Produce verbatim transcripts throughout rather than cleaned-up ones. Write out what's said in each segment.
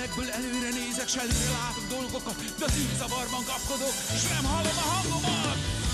előjelekből előre nézek, s előre látok dolgokat, de az űrzavarban kapkodok, s nem hallom a hangomat.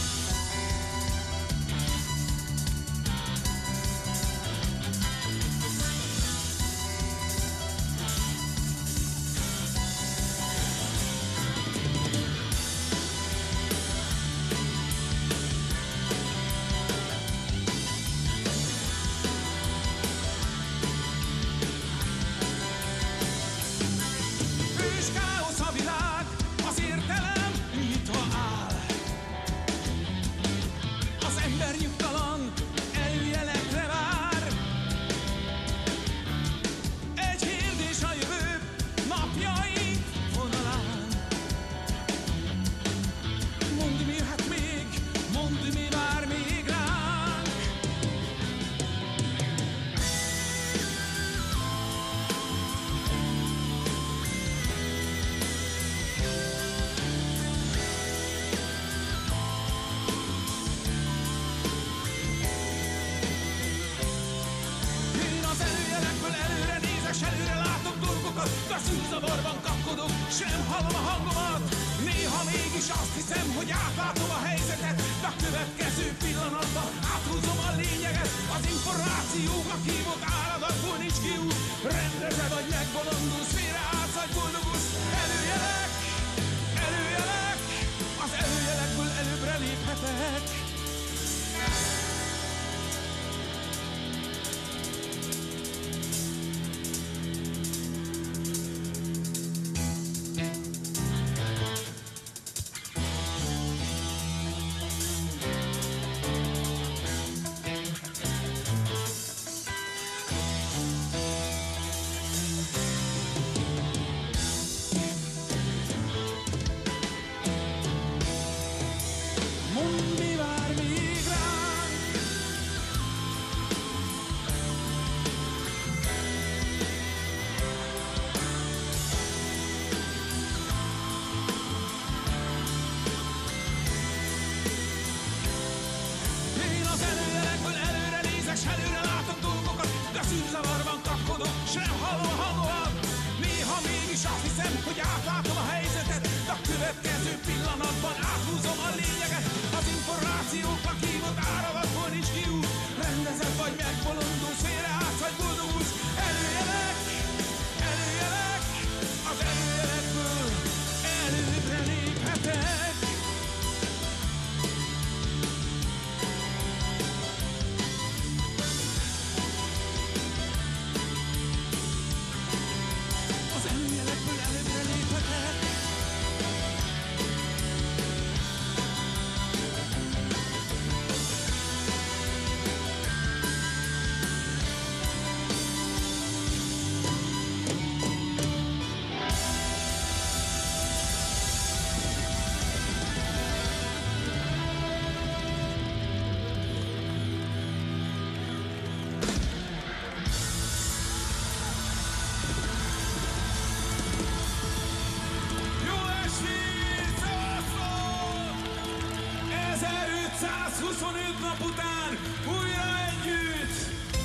huszonöt nap után újra együtt!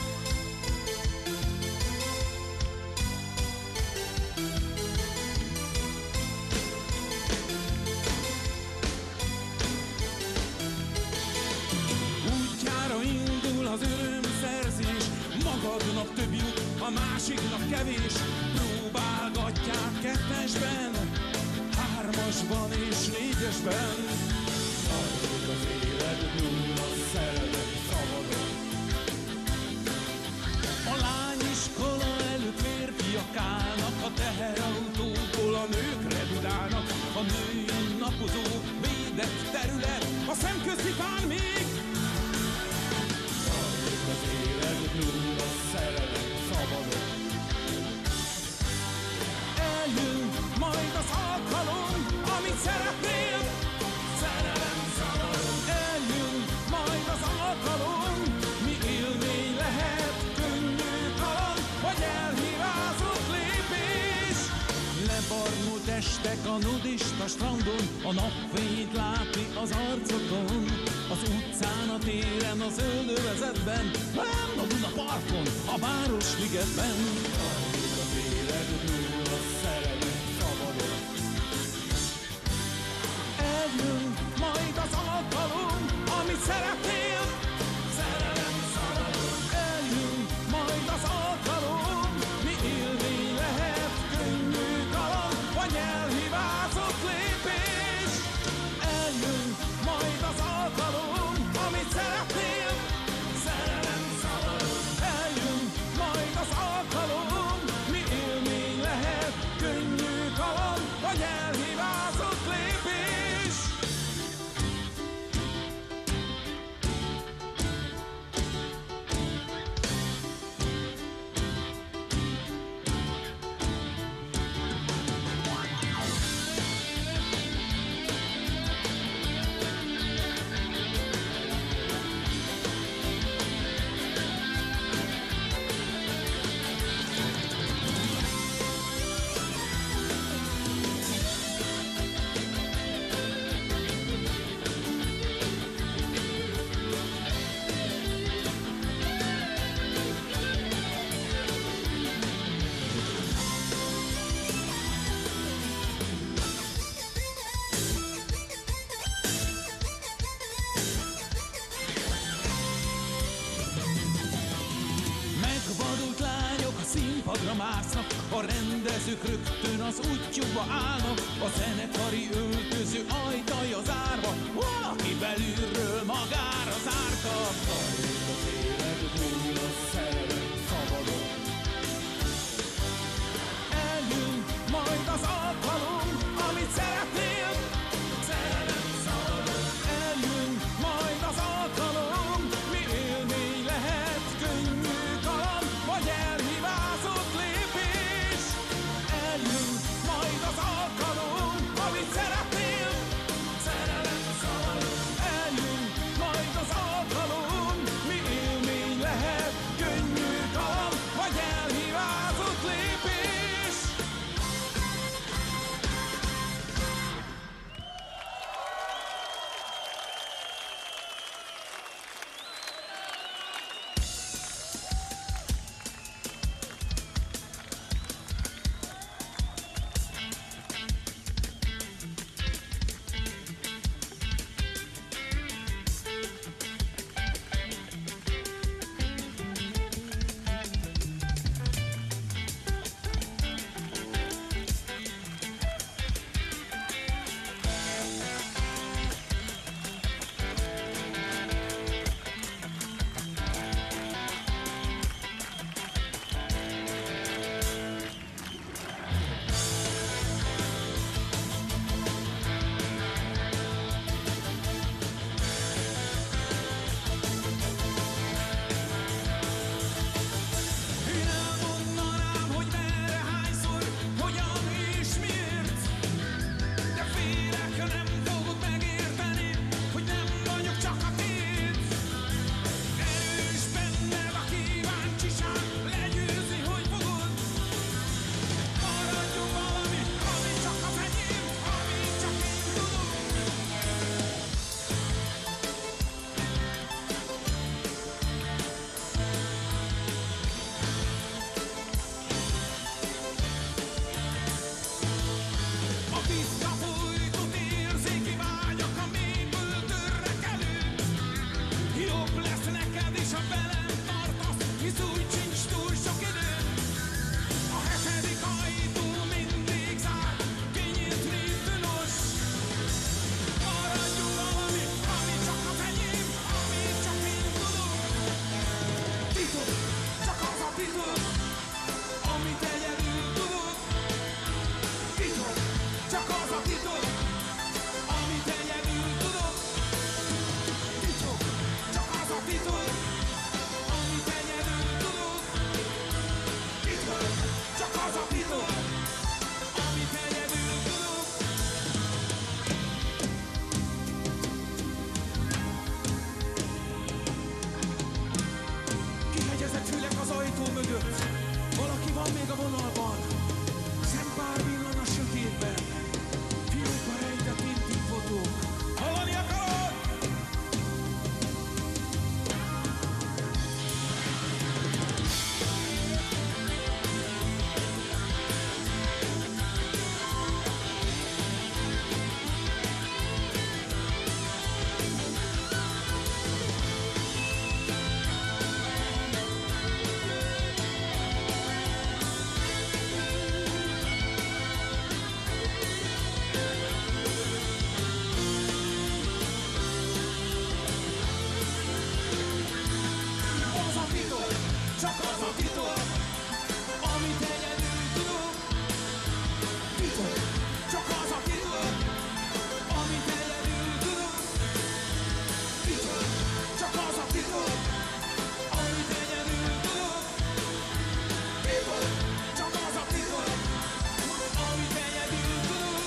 Útjára indul az örömszerzés, magadnak több jut, a másiknak kevés. Próbálgatják kettesben, hármasban és négyesben. Zajlik az élet, nyúl a szerelem szabadon. A lányiskola előtt férfiak állnak, a teherautóból a nőkre dudálnak. A női napozó védett terület, a szemközi pár még. Zajlik az élet, nyúl a szerelem szabadon. Eljön majd az alkalom, amit szeretnél. Szerelem szabadon. Eljön majd az alkalom, mi élmény lehet, könnyű kaland, vagy elhívázott lépés. Lebarnult estek a nudista strandon, a napfényt látni az arcokon. Az utcán, a téren, az öldövezetben, nem a Duna parkon, a Városligetben. Zajlik az élet, nyúl a szerelem. A rendezők rögtön az útjukba állnak, a zenekari öltöző ajtaja zárva, valaki belülről magára zárta. Zajlik az élet, dúl a szerelem szabadon. Eljön majd az alkalom, amit szeretnél. Szerelem szabadon. Eljön majd az alkalom, mi élmény lehet, könnyű kaland, vagy elhibázott lépés. Eljön majd az alkalom, amit szeretnél. Szerelem szabadon. Eljön majd az alkalom, mi élmény lehet, könnyű kaland, vagy elhibázott lépés. Én elmondanám, hogy merre, hányszor, hogyan és miért. De félek, nem fogod megérteni, hogy nem vagyok csak a tiéd. Erős benned a kíváncsiság, legyőzni, hogy fogod. Maradjon valami, ami csak az enyém, amit csak én tudok. A visszafolytott érzéki vágyak a mélyből törnek elő. Jobb lesz neked is, ha velem tartasz, hisz úgy sincs túl sok idő. A hetedik ajtó mindig zár, kinyit, mint tilos. Maradjon valami, ami csak az enyém, amit csak én tudok. Titok, csak az a titok, amit egyedül tudok. Titok, csak az a titok, amit egyedül tudok. Titok, csak az a titok, amit egyedül tudok. Titok, csak az a titok, amit egyedül tudok. Kihegyezett fülek az ajtó mögött, valaki van még a vonalban. Szempár villan a sötétben, fiókba rejtett intim fotók. Hallani akarod? Az a titok, csak az a titok, amit egyedül tudok. Titok, csak az a titok, amit egyedül tudok. Titok, csak az a titok, amit egyedül tudok. Titok, csak az a titok, amit egyedül tudok.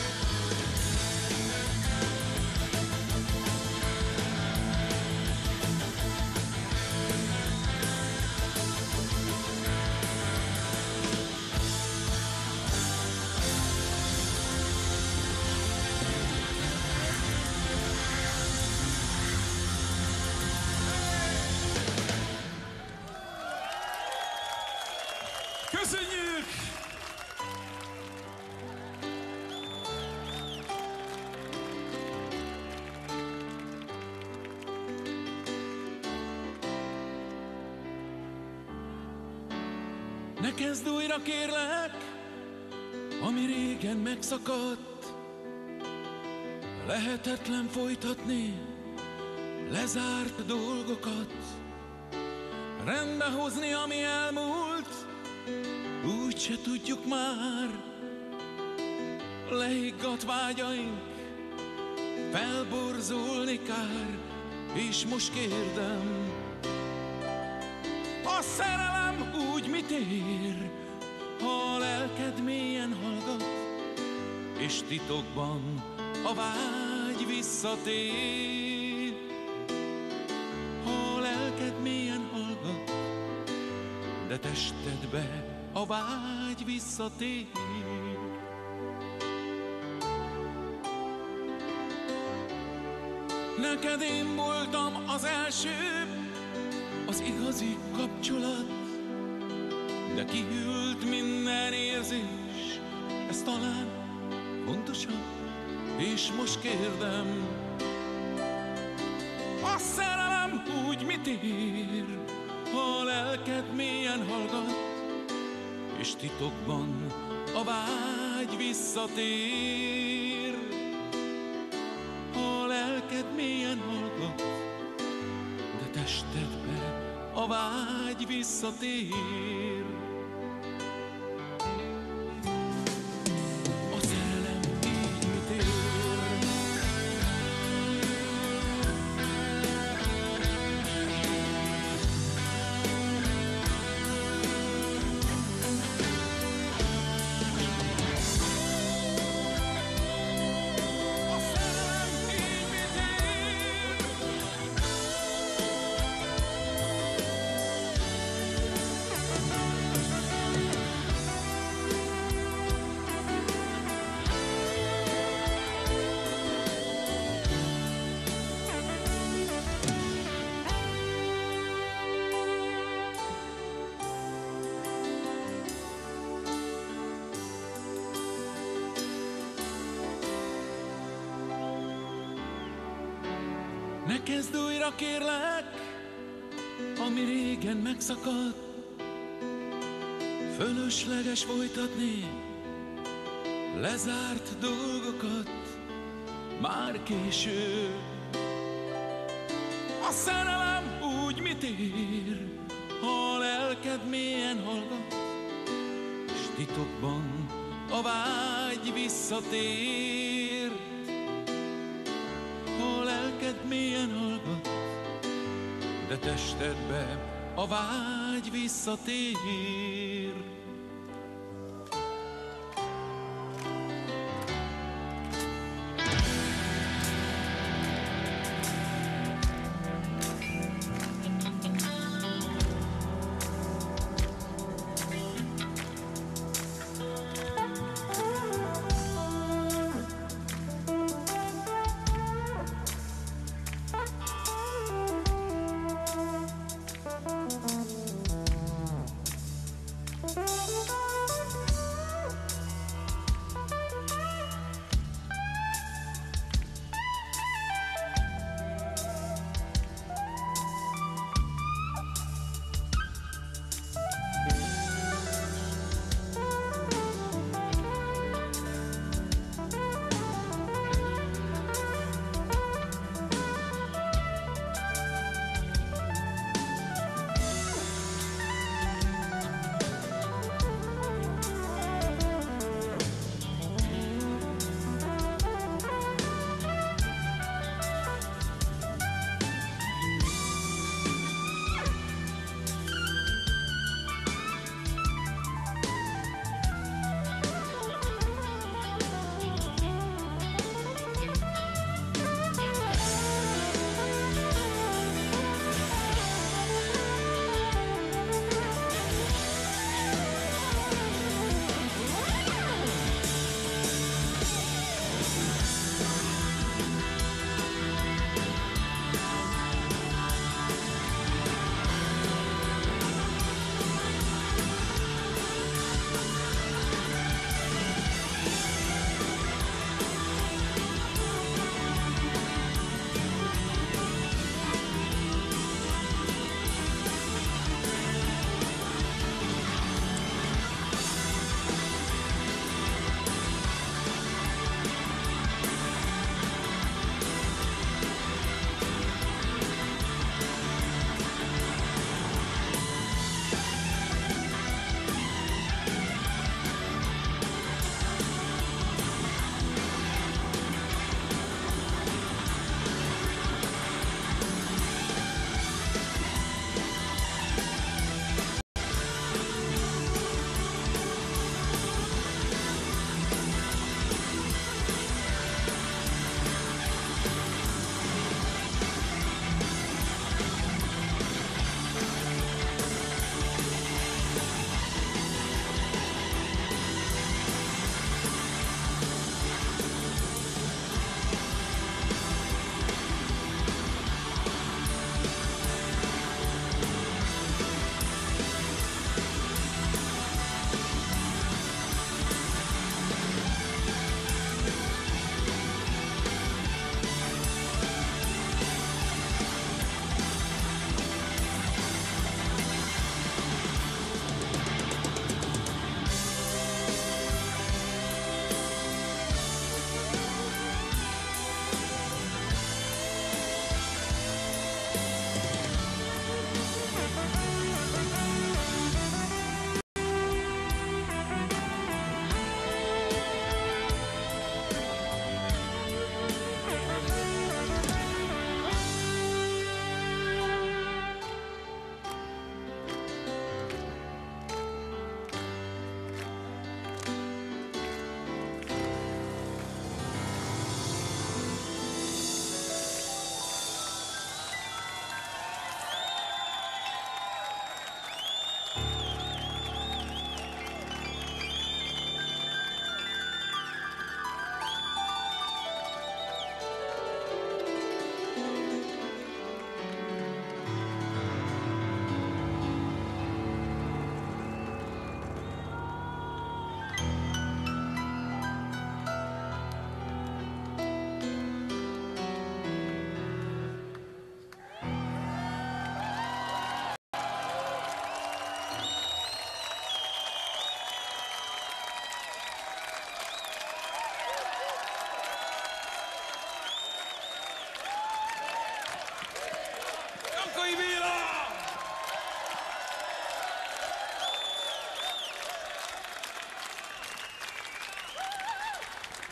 Köszönjük! Ne kezd újra, kérlek, ami régen megszakadt, lehetetlen folytatni lezárt dolgokat, rendbehozni, ami elmúlt, úgy se tudjuk már. Lehiggadt vágyaink, felborzolni kár, és most kérdem, a szerelem úgy mit ér, ha a lelked mélyen hallgat, és titokban a vágy visszatér. Ha a lelked mélyen hallgat, de testedbe a vágy visszatér. Neked én voltam az első, az igazi kapcsolat, de kihűlt minden érzés, ez talán fontosabb, és most kérdem, a szerelem úgy mit ér, ha a lelked mélyen hallgat, és titokban a vágy visszatér. Ha a lelked mélyen hallgat, de testedbe a vágy visszatér. A szerelem így mit ér? Ne kezd újra, kérlek, ami régen megszakadt. Fölösleges folytatni lezárt dolgokat, már késő. A szerelem úgy mit ér, ha a lelked mélyen hallgat, és titokban a vágy visszatér. Ha a lelked mélyen hallgat, de testedbe a vágy visszatér. Bye.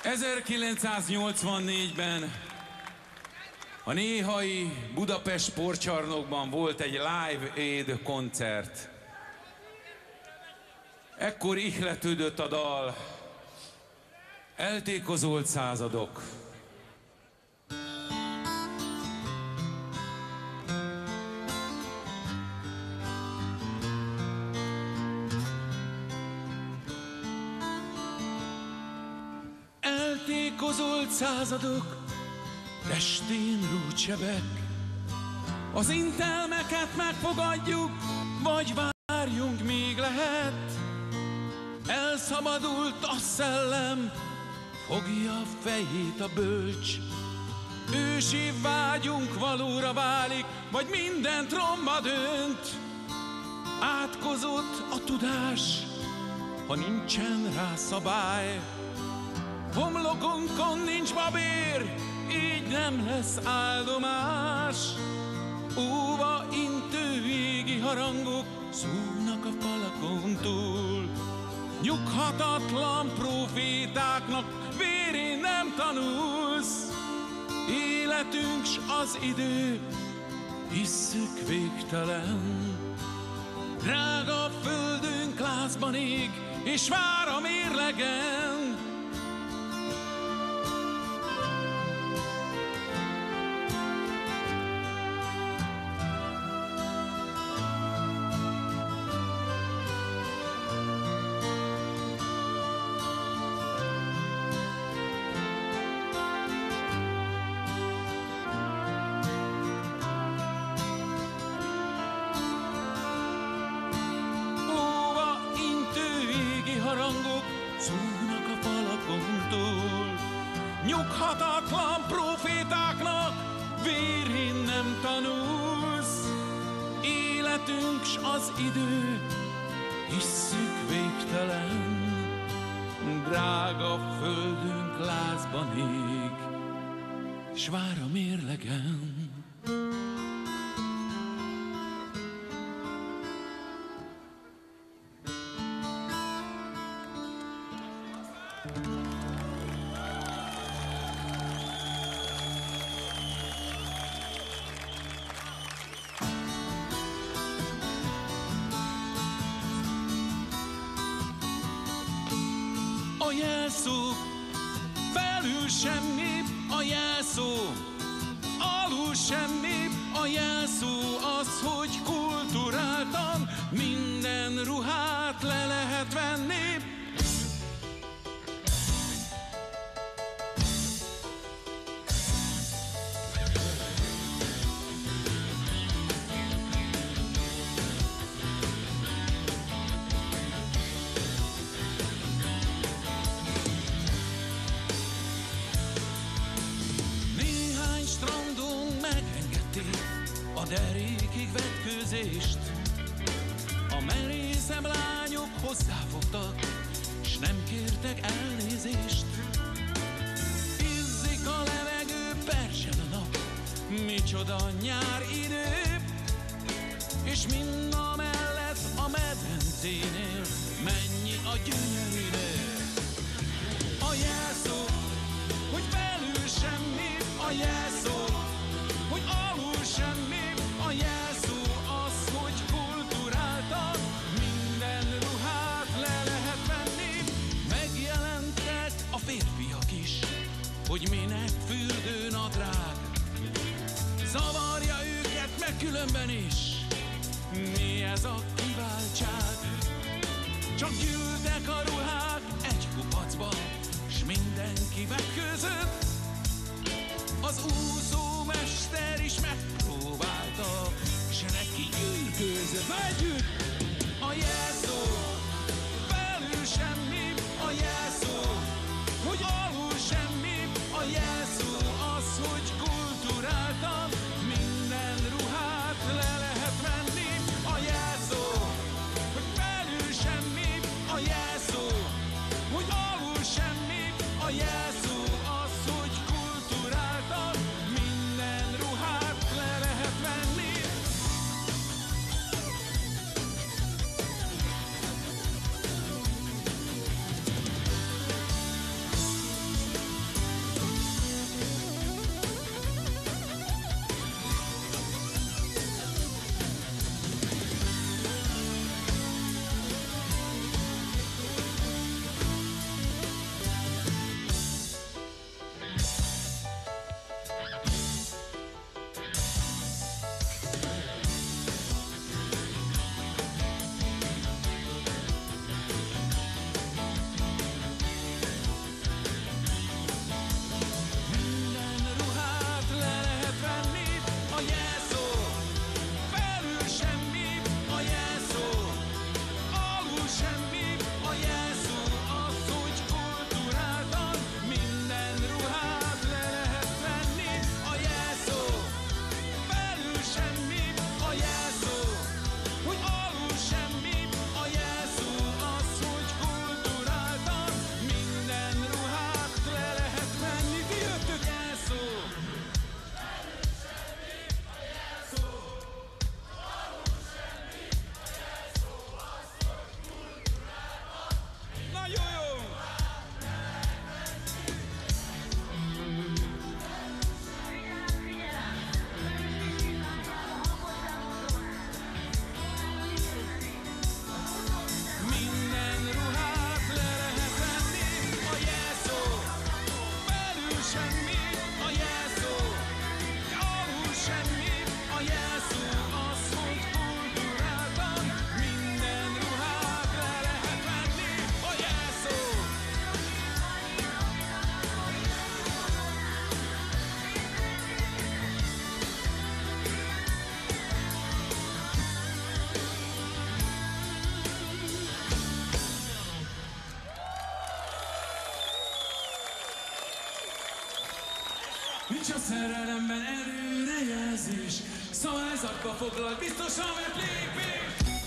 ezerkilencszáznyolcvannégyben a néhai Budapest sportcsarnokban volt egy Live Aid koncert. Ekkor ihletődött a dal Eltékozolt századok. Eltékozolt századok, testén rúdsebek, az intelmeket megfogadjuk, vagy várjunk, még lehet. Elszabadult a szellem, fogja a fejét a bölcs. Ősi vágyunk valóra válik, vagy mindent romba dönt. Átkozott a tudás, ha nincsen rá szabály. Homlokunkon nincs babér, így nem lesz áldomás. Óva intő égi harangok szúrnak a falakon túl. Nyughatatlan profétáknak vérén nem tanulsz. Életünk s az idő, hisszük végtelen. Drága földünk lázban ég, és vár a mérlegen. Szúrnak a falakon túl. Nyughatatlan profétáknak vérén nem tanulsz. Életünk s az idő, hisszük végtelen. Drága földünk lázban ég, s vár a mérlegen. A jelszó, felül semmi a jelszó, alul semmi a jelszó, az, hogy kulturáltan minden ruhát le lehet venni. A derékig vetkőzést, a merészebb lányok hozzáfogtak, s nem kértek elnézést. Izzik a levegő, perzsel a nap, micsoda nyár idő, és minna mellett a medencénél mennyi a gyönyörű nő. A jelszó, hogy belül semmi, a jelszó, hogy alul semmi, a jelszó az, hogy kulturáltan minden ruhát le lehet venni. Megjelentek a férfiak is, hogy minek fürdőnadrág. Zavarja őket meg különben is, mi ez a kiváltság. Csak gyűltek a ruhák egy kupacba, s mindenki vetkőzött. Az úszómester is megpróbálta, s neki ürgőzött. Megyünk! A jelszó, belül semmi, a jelszó, hogy alul semmi, a jelszó az, hogy kulturáltan minden ruhát le lehet venni. A jelszó, hogy belül semmi, a jelszó, hogy alul semmi, a jelszó az, hogy kulturáltan minden ruhát le lehet venni. Nincs a szerelemben előrejelzés, szabályzatba foglalt biztosan vett lépés.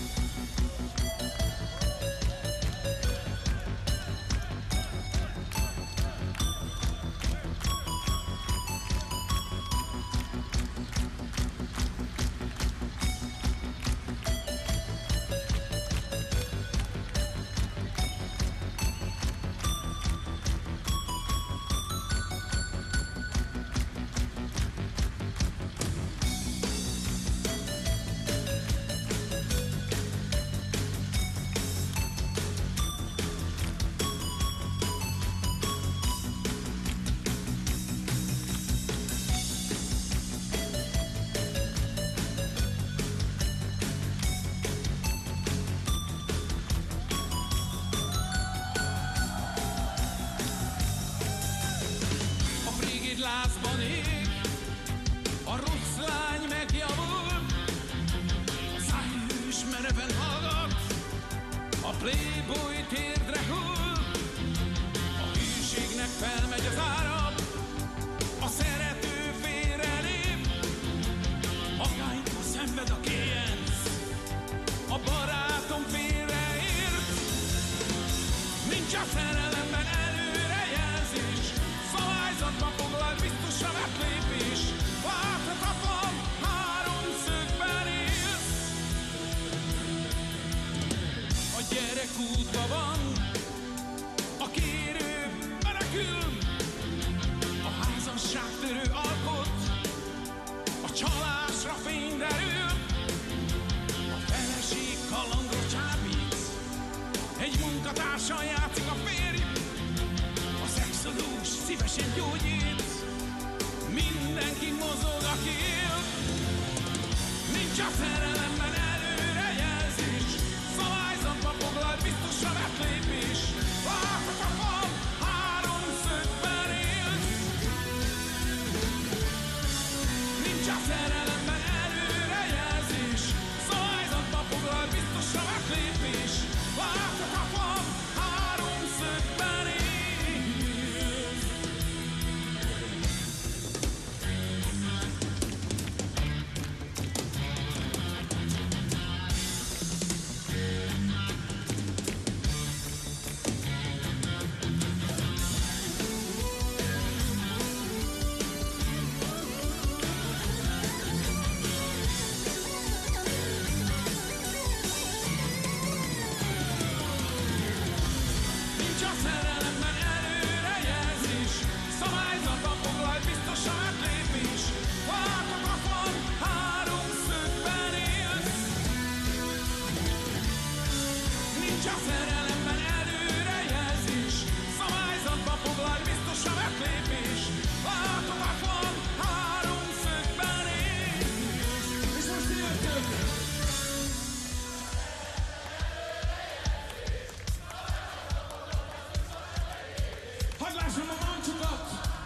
Lázban ég, a rossz lány megjavul, a szájhős mereven hallgat, a playboy térdre hull, a hűségnek felmegy az ára, a szerető félrelép, magánytól szenved a kéjenc, a barátom félreért, nincs a szerelemben előrejelzés, szabályzatban foglalt biztosra vett lépés, láthatatlan háromszögben élsz. A gyerek útban van, a kérő menekül, a házasságtörő alkot, a csalásra fény derül, a feleség kalandra csábít, egy munkatársal játszik a férj, a szexolós szívesen gyógyít, mindenki mozog, aki él. Nincs a szerelemben előrejelzés, szabályzatba foglalt biztosra vett lépés, láthatatlan háromszögben élsz. Nincs a szerelemben előrejelzés, szabályzatba foglalt biztosra vett lépés, láthatatlan háromszögben élsz. Nincs a szerelemben előrejelzés, szabályzatban foglalt biztosan vett lépés, láthatatlan háromszögben élsz. Nincs a szerelemben előrejelzés, szabályzatban foglalt biztosan vett lépés, láthatatlan háromszögben élsz. És most jöttök! Hadd lássam a mancsukat!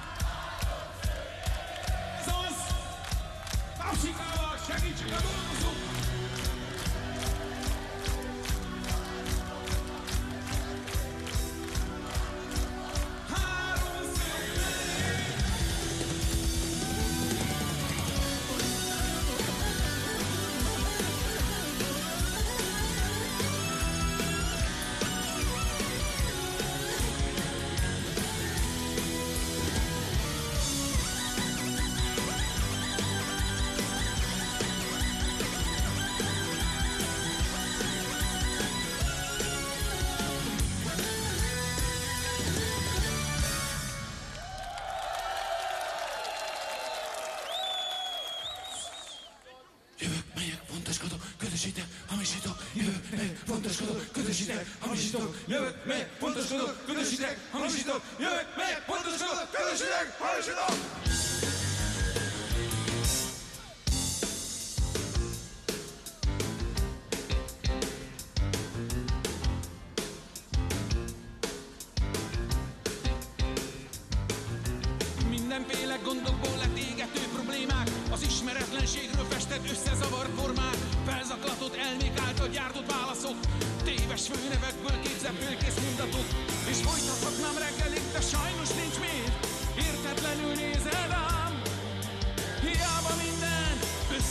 Ez az! Tapsikával segítsük a dolgozók! Jövök, megyek, fontoskodok, közösítek, hamisítok. Jövök, megyek, fontoskodok, közösítek, hamisítok. Jövök, megyek, fontoskodok, közösítek, hamisítok. Jövök, megyek, fontoskodok, közösítek, hamisítok. Mindenféle gondokból lett égető problémák, az ismeretlenségről festett összezavart formák, felzaklatott elmék által gyártott válaszok, téves főnevekből képzett félkész mondatok, és folytathatnám reggelig, de sajnos nincs még, értetlenül nézel rám.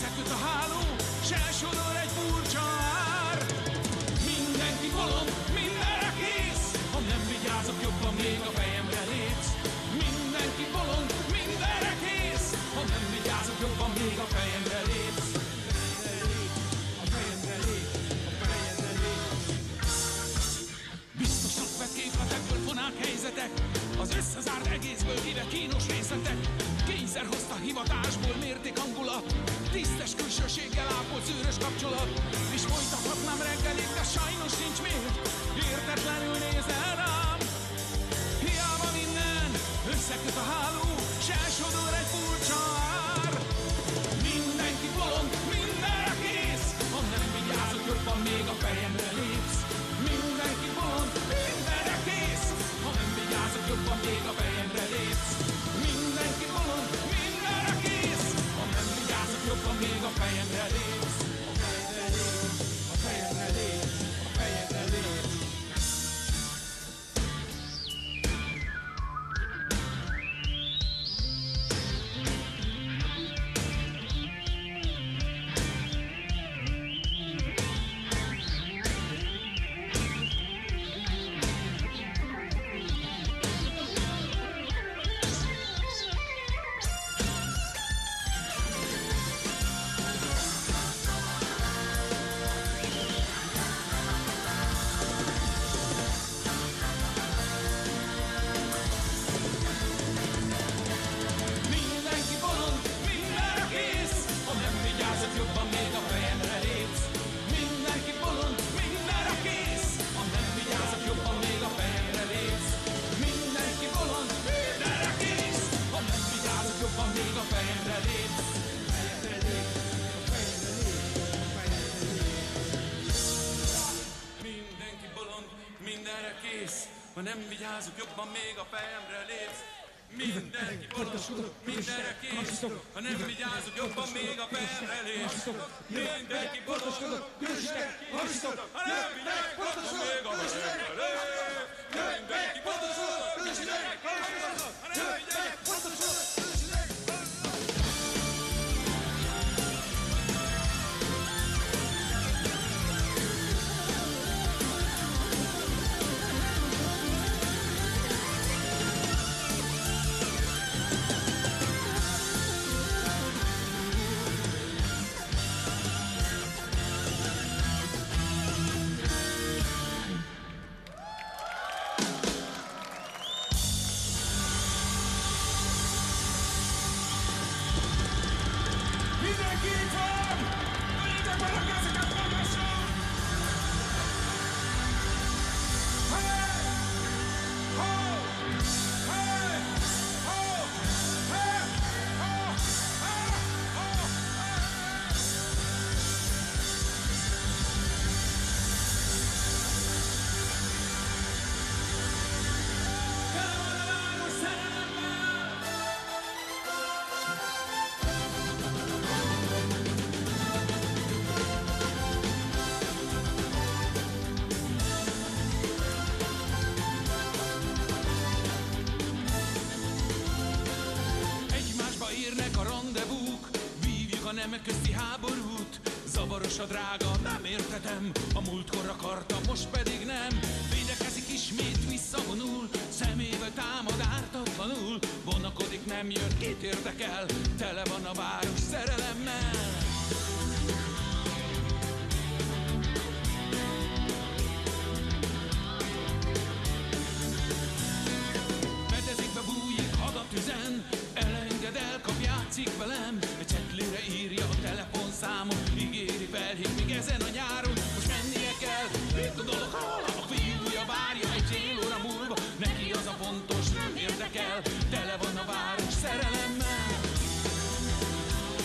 összeköt a háló, s elsodor egy furcsa ár. Mindenki bolond, mindenre kész, ha nem vigyázok, jobban még a fejemre lépsz. Mindenki bolond, mindenre kész, ha nem vigyázok, jobban még a fejemre lépsz. A fejemre lépsz, a fejemre lépsz. Biztosak vett képletekből fonák helyzetek, az összezárt egészből kive kínos részletek. Kényszer hozta hivatásból mérték hangulat, tisztes külsőséggel ápolt szűrös kapcsolat. És folytathatnám reggelig, de sajnos nincs miért, értetlenül nézel rám. Hiába minden összeköt a háló, s elsodor egy furcsa ár. Mindenki bolond, mindenre kész, ha nem vigyázok, jobban még a fejemre lépsz. Mindenki bolond, mindenre kész, ha nem vigyázok, jobban még a fejemre lépsz. Mindenki bolond, mindenre kész, ha nem vigyázok, jobban még a fejemre lépsz. A fejemre lépsz, a fejemre lépsz, a fejemre lépsz. Mindenki bolond, mindenre kész, ha nem vigyázok, jobban még a fejemre lépsz. Mindenki bolond, mindenre kész, ha nem vigyázok, jobban még a fejemre lépsz. Mindenki bolond, mindenre kész, ha nem vigyázok, jobban még a fejemre lépsz. Fejemre lépsz, a fejemre lépsz, a fejemre lépsz. Mindenki bolond, mindenre kész, ha nem vigyázok, jobban még a fejemre lépsz. Mindenki bolond, mindenre kész, ha nem vigyázok, jobban még a fejemre lépsz. Mindenki bolond, mindenre kész, ha nem vigyázok, jobban még a fejemre lépsz. Mindenki bolond, mindenre kész, ha nem vigyázok. Mindenki itt van! Vegyétek már a kezeket magasra! Hey! Ho! Hey! Ho! Hey! Ho! Hey! Ho! Hey! Tele van a város szerelemmel! Egymásba érnek a randevúk, vívjuk a nemek közti háborút. Zavaros a drága, nem értetem, a múltkor akartam, most pedig nem. Védekezik ismét, visszavonul, szemével támad ártatlanul. Vonakodik, nem jön, kit érdekel, tele van a város szerelemmel. Fedezékbe bújik, hadat üzen, elenged, elkap, játszik velem. Egy csetlére írja a telefonszámot, ígéri, felhív még ezen a nyáron. Most mennie kell, itt a dolog, hol a fiúja várja egy fél óra múlva. Neki az a fontos, nem érdekel, tele van a város szerelemmel.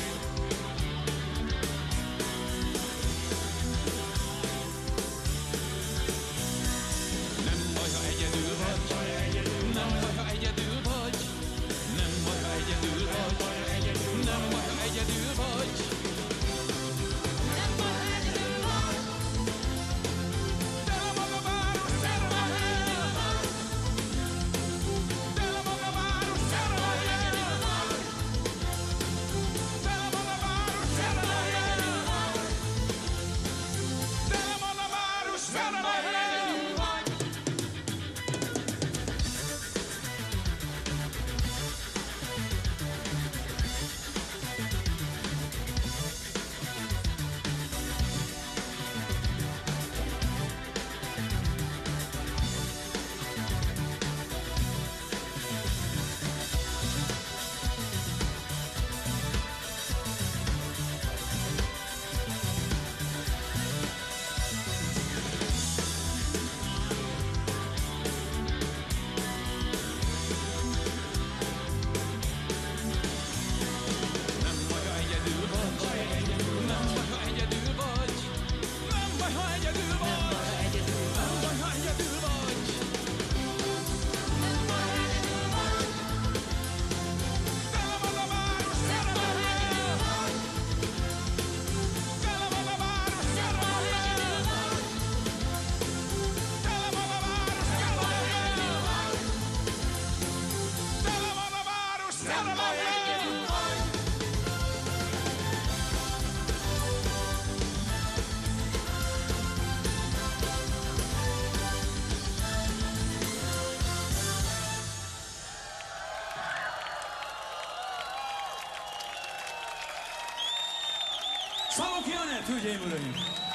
Szalonki Anett, hölgyeim, uraim!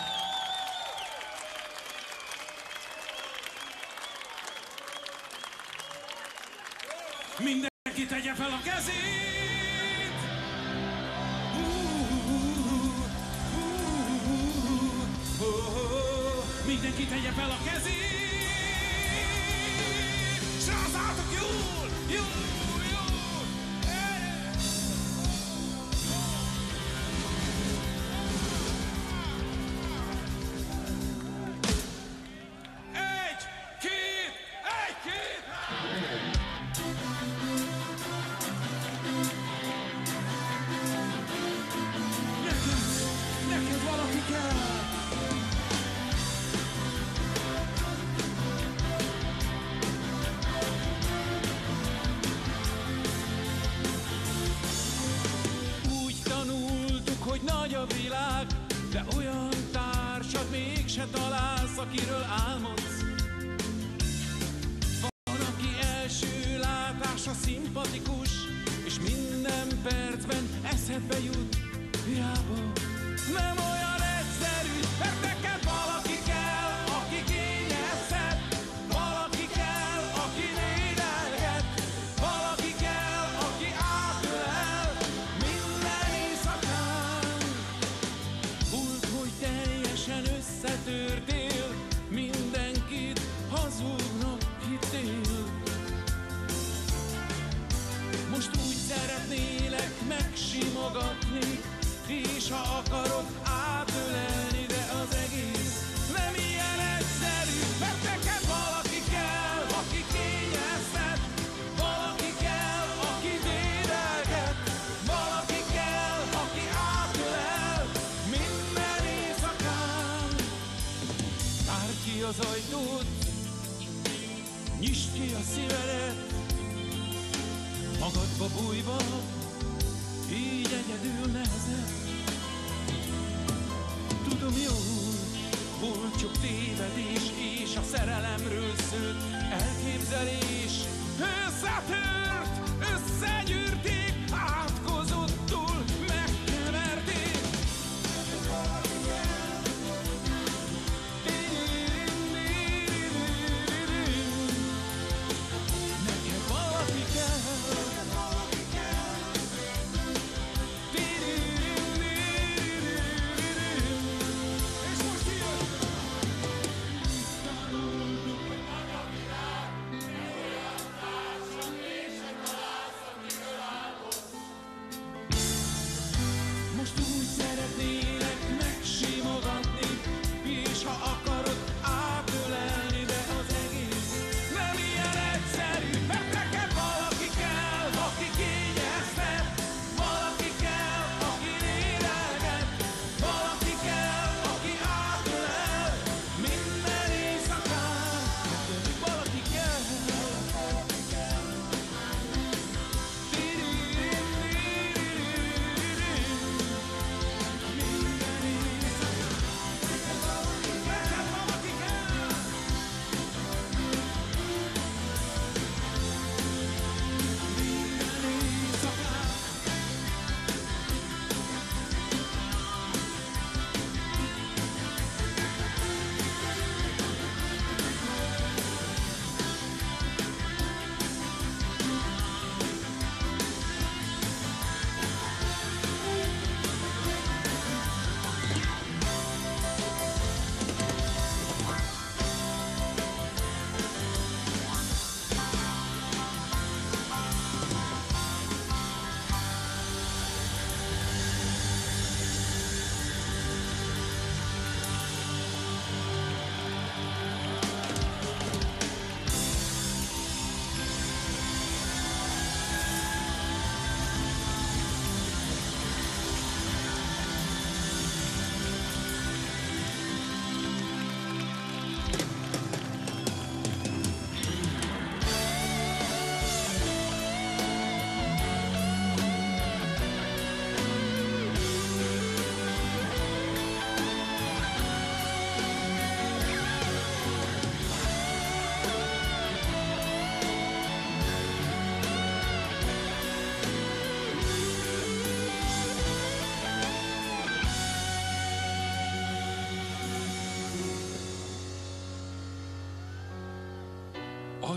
Mindenki tegye fel a kezét! Mindenki tegye fel a kezét! S rászálltok jól! Jól, jól! Egy, két, egy, két! Neked, neked valaki kell! Hogy nagy a világ, de olyan társat mégse találsz, akiről álmodsz. Van, aki első látásra szimpatikus, és minden percben eszedbe jut. Hiába nem olyan egyszerű, mert neked valaki kell, aki kényezhet. Valaki kell, aki védelget. Valaki kell, aki átölel minden éjszakán. Volt, hogy teljesen összetörtél, mindenkit hazugnak hittél. Most úgy szeretnélek megsimogatni, és ha akarok átölelni, de az egész nem ilyen egyszerű, mert neked valaki kell, aki kényeztet. Valaki kell, aki védelget. Valaki kell, aki átölel minden éjszakán. Tárd ki az ajtót, nyisd ki a szívedet, magadba bújva, így egyedül nehezebb. Tudom jól, volt sok tévedés, és a szerelemről szőtt elképzelés. Összetört, összegyűrték, átkozottul megkeverték. Neked valaki kell.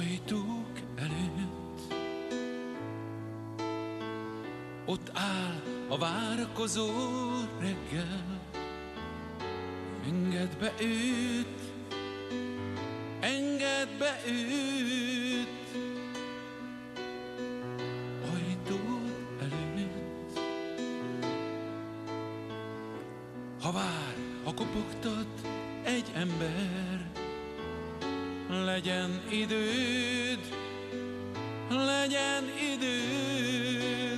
Ajtók előtt ott áll a várakozó reggel. Engedd be őt, engedd be őt ajtók előtt. Ha vár, ha kopogtat egy ember, legyen időd, legyen időd.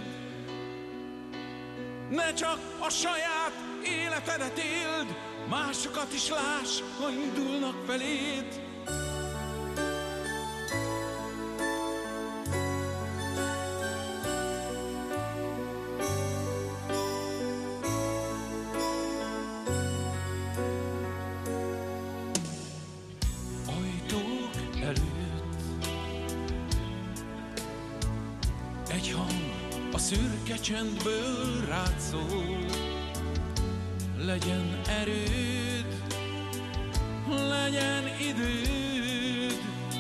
Ne csak a saját életedet éld, másokat is láss, ha indulnak feléd. Ajtók előtt egy hang a szürke csendből rád szól. Legyen erőd, legyen időd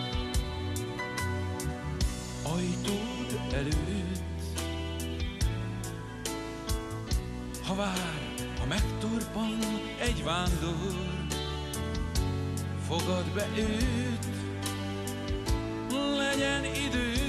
ajtód előtt. Ha vár, ha megtorpan egy vándor, fogad be őt, legyen időd